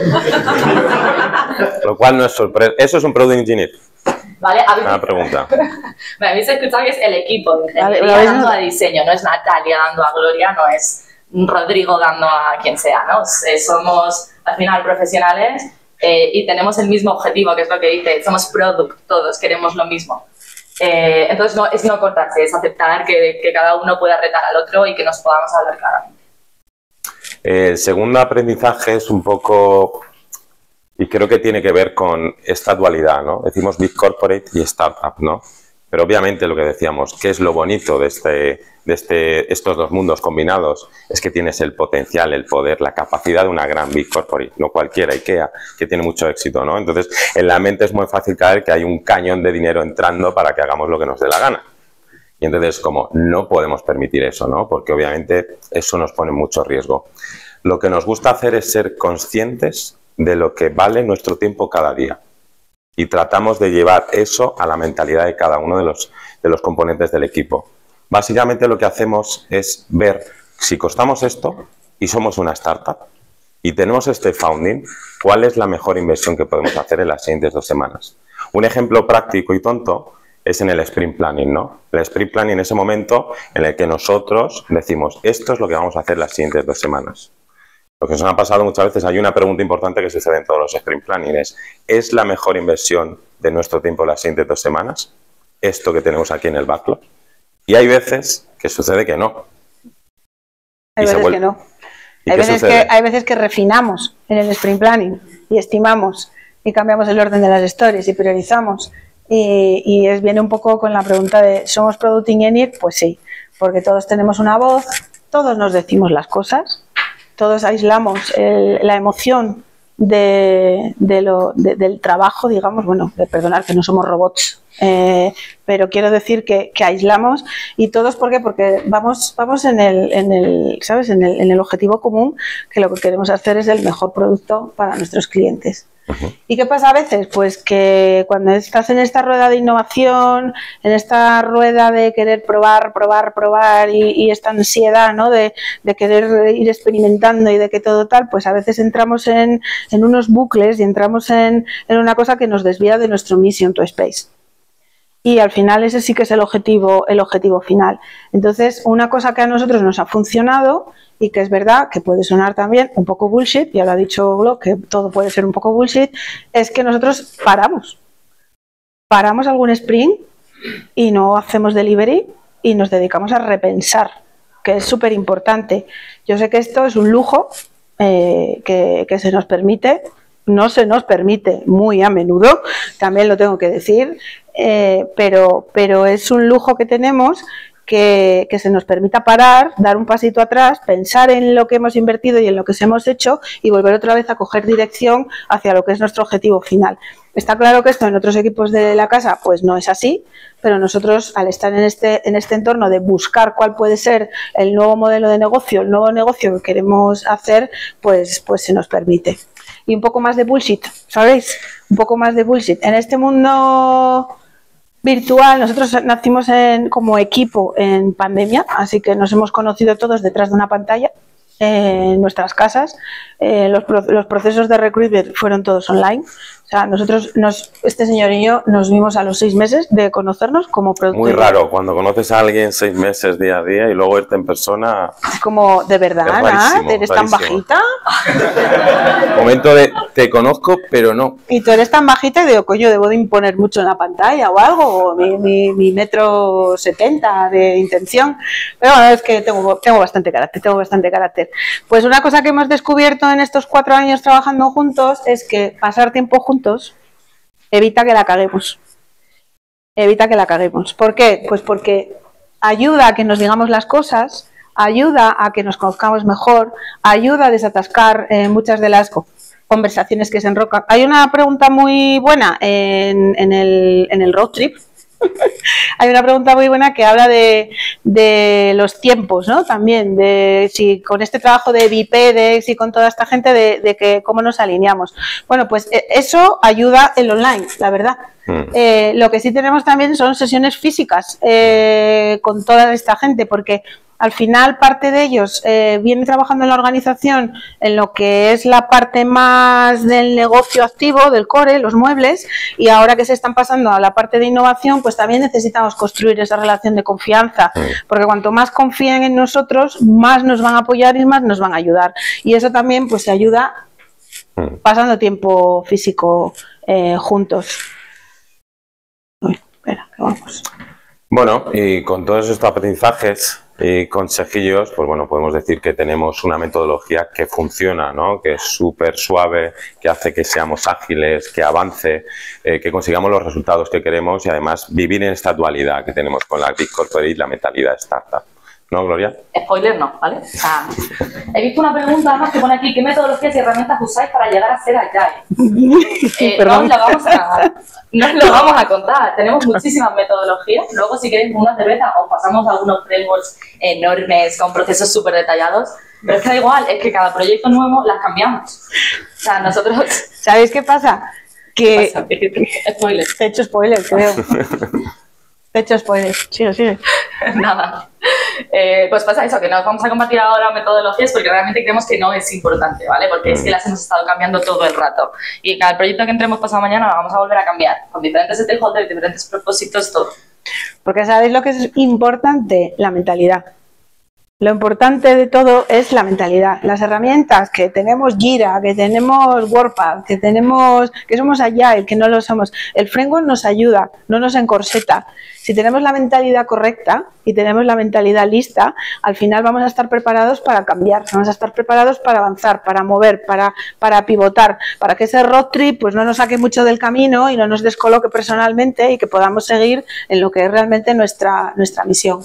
Lo cual no es sorpresa. ¿Eso es un product engineer? ¿Vale? Una pregunta. Me habéis escuchado que es el equipo de ingeniería dando a diseño, no es Natalia dando a Gloria, no es Rodrigo dando a quien sea, ¿no? Somos al final profesionales y tenemos el mismo objetivo, que es lo que dice, somos product, todos queremos lo mismo. Entonces no, es no cortarse, es aceptar que cada uno pueda retar al otro y que nos podamos hablar claramente. El segundo aprendizaje es un poco, y creo que tiene que ver con esta dualidad, ¿no? Decimos Big Corporate y Startup, ¿no? Pero obviamente lo que decíamos, ¿qué es lo bonito de estos dos mundos combinados? Es que tienes el potencial, el poder, la capacidad de una gran Big Corporate, no cualquiera, IKEA, que tiene mucho éxito, ¿no? Entonces, en la mente es muy fácil caer que hay un cañón de dinero entrando para que hagamos lo que nos dé la gana. Y entonces, como no podemos permitir eso, ¿no? Porque obviamente eso nos pone mucho riesgo. Lo que nos gusta hacer es ser conscientes de lo que vale nuestro tiempo cada día. Y tratamos de llevar eso a la mentalidad de cada uno de los componentes del equipo. Básicamente lo que hacemos es ver si costamos esto y somos una startup y tenemos este founding, ¿cuál es la mejor inversión que podemos hacer en las siguientes 2 semanas? Un ejemplo práctico y tonto es en el sprint planning, ¿no? El sprint planning es ese momento en el que nosotros decimos, esto es lo que vamos a hacer las siguientes 2 semanas. Lo que nos ha pasado muchas veces, hay una pregunta importante que sucede en todos los sprint planning, ¿es la mejor inversión de nuestro tiempo las siguientes 2 semanas? Esto que tenemos aquí en el backlog. Y hay veces que sucede que no. Hay veces que no. Hay veces que refinamos en el sprint planning y estimamos y cambiamos el orden de las stories y priorizamos. Y viene un poco con la pregunta de ¿somos Product Engineer? Pues sí, porque todos tenemos una voz, todos nos decimos las cosas, todos aislamos la emoción del trabajo, digamos, bueno, perdonad que no somos robots, pero quiero decir que aislamos, y todos, ¿por qué? Porque vamos en ¿sabes? En el objetivo común, que lo que queremos hacer es el mejor producto para nuestros clientes. ¿Y qué pasa a veces? Pues que cuando estás en esta rueda de innovación, en esta rueda de querer probar y esta ansiedad, ¿no? de querer ir experimentando y de que todo tal, pues a veces entramos en unos bucles y entramos en una cosa que nos desvía de nuestro mission to space. Y al final ese sí que es el objetivo final. Entonces, una cosa que a nosotros nos ha funcionado y que es verdad que puede sonar también un poco bullshit, ya lo ha dicho Glo, que todo puede ser un poco bullshit, es que nosotros paramos algún sprint y no hacemos delivery y nos dedicamos a repensar, que es súper importante. Yo sé que esto es un lujo que se nos permite, no se nos permite muy a menudo, también lo tengo que decir, pero es un lujo que tenemos, que se nos permita parar, dar un pasito atrás, pensar en lo que hemos invertido y en lo que hemos hecho y volver otra vez a coger dirección hacia lo que es nuestro objetivo final. Está claro que esto en otros equipos de la casa pues no es así, pero nosotros, al estar en este entorno de buscar cuál puede ser el nuevo modelo de negocio, el nuevo negocio que queremos hacer, pues se nos permite. Y un poco más de bullshit, ¿sabéis? Un poco más de bullshit. En este mundo virtual, nosotros nacimos como equipo en pandemia, así que nos hemos conocido todos detrás de una pantalla en nuestras casas. Los procesos de recruitment fueron todos online. O sea, nosotros, este señor y yo, nos vimos a los 6 meses de conocernos como productores. Muy raro, cuando conoces a alguien 6 meses día a día y luego irte en persona. Es como, ¿de verdad, Ana? ¿Eres tan bajita? Momento de, te conozco, pero no. Y tú eres tan bajita y digo, coño, debo de imponer mucho en la pantalla o algo, o mi 1,70 m de intención. Pero bueno, es que tengo bastante carácter, Pues una cosa que hemos descubierto en estos 4 años trabajando juntos es que pasar tiempo juntos evita que la caguemos. ¿Por qué? Pues porque ayuda a que nos digamos las cosas, ayuda a que nos conozcamos mejor, ayuda a desatascar muchas de las conversaciones que se enrocan. Hay una pregunta muy buena en el road trip. Hay una pregunta muy buena que habla de los tiempos, ¿no? También, de si con este trabajo de Bipedex y con toda esta gente, de que cómo nos alineamos. Bueno, pues eso ayuda el online, la verdad. Lo que sí tenemos también son sesiones físicas con toda esta gente, porque al final parte de ellos viene trabajando en la organización en lo que es la parte más del negocio activo, del core, los muebles, y ahora que se están pasando a la parte de innovación, pues también necesitamos construir esa relación de confianza, porque cuanto más confíen en nosotros, más nos van a apoyar y más nos van a ayudar. Y eso también pues se ayuda pasando tiempo físico juntos. Uy, espera, que vamos. Bueno, y con todos estos aprendizajes y consejillos, pues bueno, podemos decir que tenemos una metodología que funciona, ¿no? Que es súper suave, que hace que seamos ágiles, que avance, que consigamos los resultados que queremos y además vivir en esta dualidad que tenemos con la Big Corporate y la mentalidad startup. ¿No, Gloria? Spoiler no, ¿vale? O sea, he visto una pregunta además que pone aquí, ¿qué metodologías y herramientas usáis para llegar a ser Agile? No os lo vamos a contar, tenemos muchísimas metodologías, luego si queréis una cerveza os pasamos algunos frameworks enormes con procesos súper detallados, pero es que da igual, es que cada proyecto nuevo las cambiamos. O sea, nosotros... ¿Sabéis qué pasa? Que... Spoiler. Te he hecho spoiler, creo. Te he hecho spoiler. Sigue. Nada. Pues pasa eso, que nos vamos a compartir ahora metodologías porque realmente creemos que no es importante, ¿vale? Porque es que las hemos estado cambiando todo el rato. Y cada proyecto que entremos pasado mañana lo vamos a volver a cambiar, con diferentes stakeholders, diferentes propósitos, todo. Porque ¿sabéis lo que es importante? La mentalidad. Lo importante de todo es la mentalidad. Las herramientas que tenemos Jira, que tenemos WordPad, que somos Agile, que no lo somos. El framework nos ayuda, no nos encorseta. Si tenemos la mentalidad correcta y tenemos la mentalidad lista, al final vamos a estar preparados para cambiar, vamos a estar preparados para avanzar, para mover, para pivotar, para que ese road trip pues no nos saque mucho del camino y no nos descoloque personalmente y que podamos seguir en lo que es realmente nuestra misión.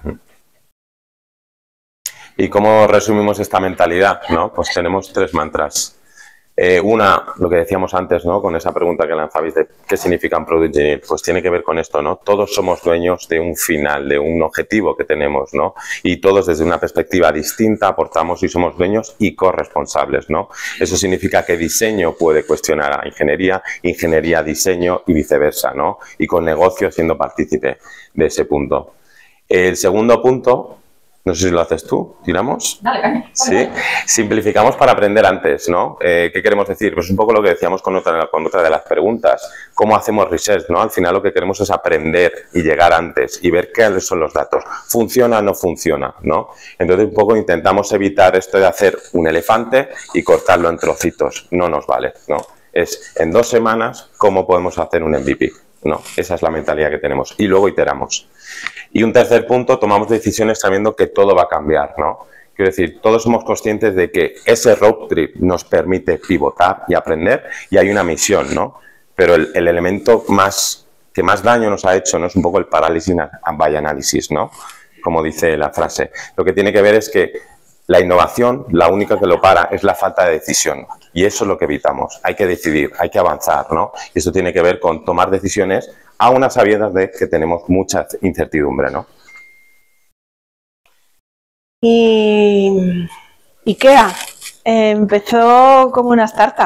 ¿Y cómo resumimos esta mentalidad? ¿No? Pues tenemos 3 mantras. Una, lo que decíamos antes, ¿no? Con esa pregunta que lanzabais de qué significa un Product Engineer, pues tiene que ver con esto, ¿no? Todos somos dueños de un final, de un objetivo que tenemos, ¿no? Y todos desde una perspectiva distinta aportamos y somos dueños y corresponsables, ¿no? Eso significa que diseño puede cuestionar a ingeniería, ingeniería a diseño y viceversa, ¿no? Y con negocio siendo partícipe de ese punto. El segundo punto, no sé si lo haces tú, ¿tiramos? Dale, caña. Sí, simplificamos para aprender antes, ¿no? ¿Qué queremos decir? Pues un poco lo que decíamos con otra de las preguntas. ¿Cómo hacemos research, no? Al final lo que queremos es aprender y llegar antes y ver qué son los datos. ¿Funciona o no funciona, no? Entonces un poco intentamos evitar esto de hacer un elefante y cortarlo en trocitos. No nos vale, ¿no? Es en 2 semanas cómo podemos hacer un MVP. No, esa es la mentalidad que tenemos. Y luego iteramos. Y un tercer punto, tomamos decisiones sabiendo que todo va a cambiar, ¿no? Quiero decir, todos somos conscientes de que ese road trip nos permite pivotar y aprender y hay una misión, ¿no? Pero el elemento que más daño nos ha hecho no es un poco el parálisis by análisis, ¿no? Como dice la frase. Lo que tiene que ver es que la innovación, la única que lo para es la falta de decisión. Y eso es lo que evitamos. Hay que decidir, hay que avanzar, ¿no? Y eso tiene que ver con tomar decisiones a unas sabiendas de que tenemos mucha incertidumbre, ¿no? Y IKEA empezó como una startup.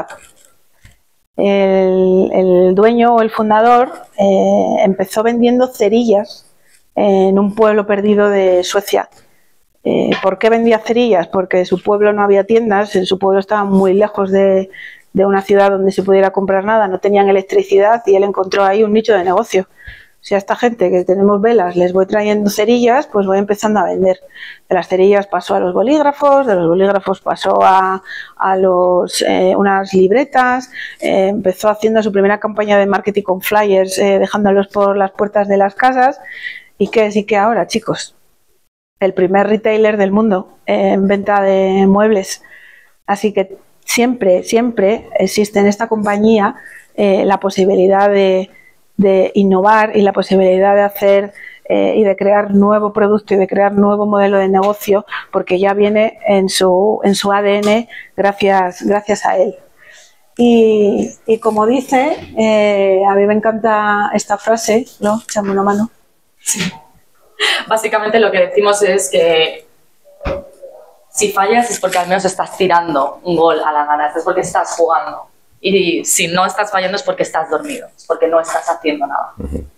El dueño o el fundador empezó vendiendo cerillas en un pueblo perdido de Suecia. ¿Por qué vendía cerillas? Porque en su pueblo no había tiendas, en su pueblo estaba muy lejos de una ciudad donde se pudiera comprar nada, no tenían electricidad y él encontró ahí un nicho de negocio. Si a esta gente que tenemos velas les voy trayendo cerillas, pues voy empezando a vender. De las cerillas pasó a los bolígrafos, de los bolígrafos pasó a unas libretas, empezó haciendo su primera campaña de marketing con flyers, dejándolos por las puertas de las casas. ¿Y qué es IKEA ahora, chicos? El primer retailer del mundo en venta de muebles. Así que siempre existe en esta compañía la posibilidad de innovar y la posibilidad de hacer y de crear nuevo producto y de crear nuevo modelo de negocio, porque ya viene en su ADN gracias a él. Y como dice, a mí me encanta esta frase, ¿no? Échame una mano. Sí. Básicamente lo que decimos es que si fallas es porque al menos estás tirando un gol a la gana, es porque estás jugando. Y si no estás fallando es porque estás dormido, es porque no estás haciendo nada.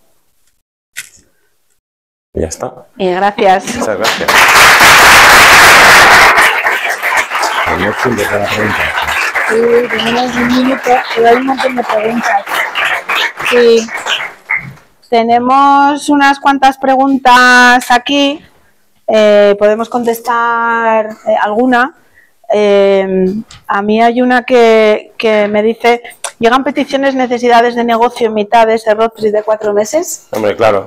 Y ya está. Y gracias. Muchas gracias. Sí, tenemos un minuto, pero hay un montón de preguntas. Sí. Tenemos unas cuantas preguntas aquí, podemos contestar alguna. A mí hay una que me dice, ¿llegan peticiones, necesidades de negocio en mitad de ese road trip de 4 meses? Hombre, claro.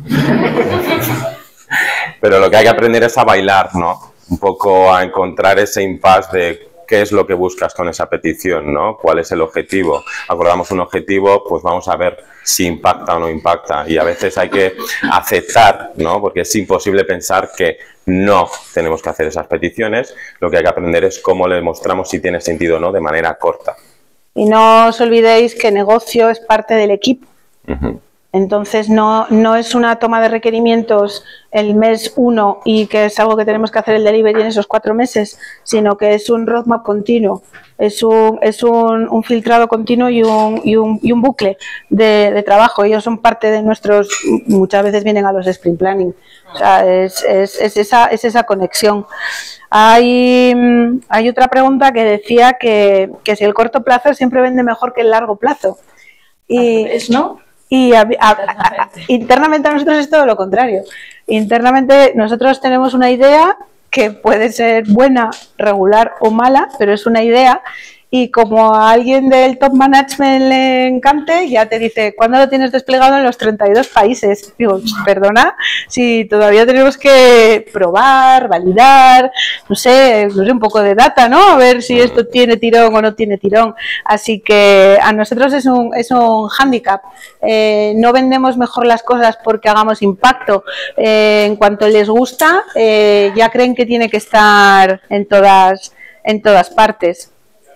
Pero lo que hay que aprender es a bailar, ¿no? Un poco a encontrar ese impasse de qué es lo que buscas con esa petición, ¿no? ¿Cuál es el objetivo? Acordamos un objetivo, pues vamos a ver si impacta o no impacta. Y a veces hay que aceptar, ¿no? Porque es imposible pensar que no tenemos que hacer esas peticiones. Lo que hay que aprender es cómo le demostramos si tiene sentido o no de manera corta. Y no os olvidéis que negocio es parte del equipo. Entonces no es una toma de requerimientos el mes 1 y que es algo que tenemos que hacer el delivery en esos 4 meses, sino que es un roadmap continuo, es un filtrado continuo y un bucle de trabajo. Ellos son parte de nuestros, muchas veces vienen a los sprint planning, o sea, es esa conexión. Hay otra pregunta que decía que si el corto plazo siempre vende mejor que el largo plazo. ¿No? Y internamente a nosotros es todo lo contrario. Internamente nosotros tenemos una idea que puede ser buena, regular o mala, pero es una idea. Y como a alguien del top management le encante, ya te dice, ¿cuándo lo tienes desplegado en los 32 países? Digo, perdona, si todavía tenemos que probar, validar, no sé, un poco de data, ¿no? A ver si esto tiene tirón o no tiene tirón. Así que a nosotros es un hándicap. No vendemos mejor las cosas porque hagamos impacto. En cuanto les gusta, ya creen que tiene que estar en todas partes.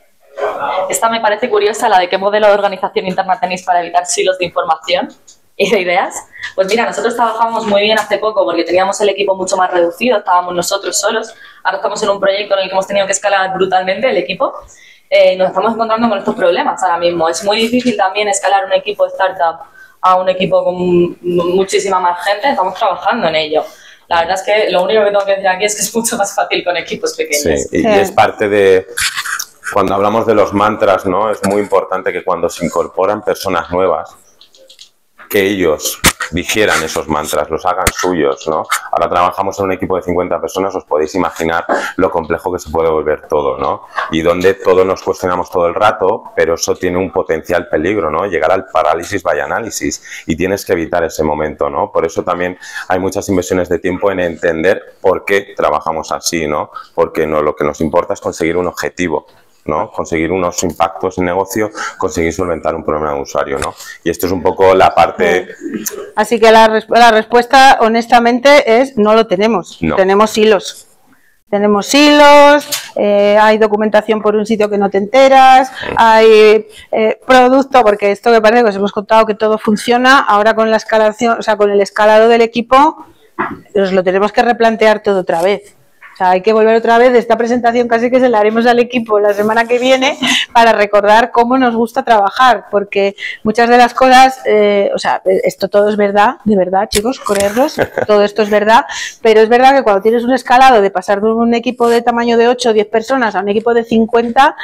Esta me parece curiosa, la de qué modelo de organización interna tenéis para evitar silos de información y de ideas. Pues mira, nosotros trabajábamos muy bien hace poco porque teníamos el equipo mucho más reducido, estábamos nosotros solos. Ahora estamos en un proyecto en el que hemos tenido que escalar brutalmente el equipo. Nos estamos encontrando con estos problemas ahora mismo. Es muy difícil también escalar un equipo de startup a un equipo con muchísima más gente. Estamos trabajando en ello. La verdad es que lo único que tengo que decir aquí es que es mucho más fácil con equipos pequeños. Sí, y es parte de... Cuando hablamos de los mantras, ¿no? Es muy importante que cuando se incorporan personas nuevas, que ellos digieran esos mantras, los hagan suyos, ¿no? Ahora trabajamos en un equipo de 50 personas, os podéis imaginar lo complejo que se puede volver todo, ¿no? Y donde todos nos cuestionamos todo el rato, pero eso tiene un potencial peligro, ¿no? Llegar al parálisis by análisis, y tienes que evitar ese momento, ¿no? Por eso también hay muchas inversiones de tiempo en entender por qué trabajamos así, ¿no? Porque lo que nos importa es conseguir un objetivo, ¿no? Conseguir unos impactos en negocio, conseguir solventar un problema de usuario, ¿no? Y esto es un poco la parte... Así que la respuesta, honestamente, es no lo tenemos. No. Tenemos hilos. Tenemos hilos, hay documentación por un sitio que no te enteras, hay producto, porque esto que parece que os hemos contado que todo funciona, ahora con la escalación, o sea, con el escalado del equipo, nos lo tenemos que replantear todo otra vez. O sea, hay que volver otra vez de esta presentación, casi que se la haremos al equipo la semana que viene para recordar cómo nos gusta trabajar, porque muchas de las cosas, o sea, esto todo es verdad, de verdad, chicos, creerlos, todo esto es verdad, pero es verdad que cuando tienes un escalado de pasar de un equipo de tamaño de 8 o 10 personas a un equipo de 50,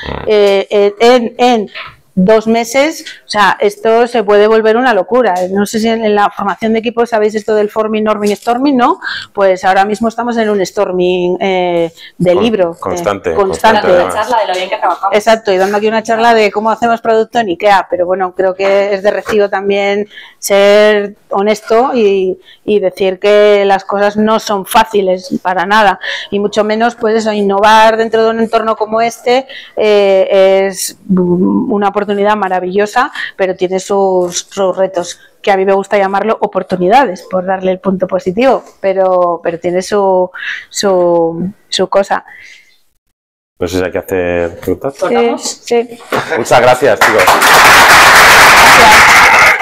en 2 meses, o sea, esto se puede volver una locura. No sé si en la formación de equipos sabéis esto del forming, norming, storming, ¿no? Pues ahora mismo estamos en un storming de libro. Constante. Dando una charla de lo bien que trabajamos. Exacto, y dando aquí una charla de cómo hacemos producto en IKEA, pero bueno, creo que es de recibo también ser honesto y decir que las cosas no son fáciles para nada, y mucho menos, pues eso, innovar dentro de un entorno como este es una oportunidad maravillosa, pero tiene sus retos, que a mí me gusta llamarlo oportunidades, por darle el punto positivo, pero tiene su cosa. No sé si hay que hacer preguntas. ¿Cortamos? Sí. Muchas gracias, chicos. Gracias.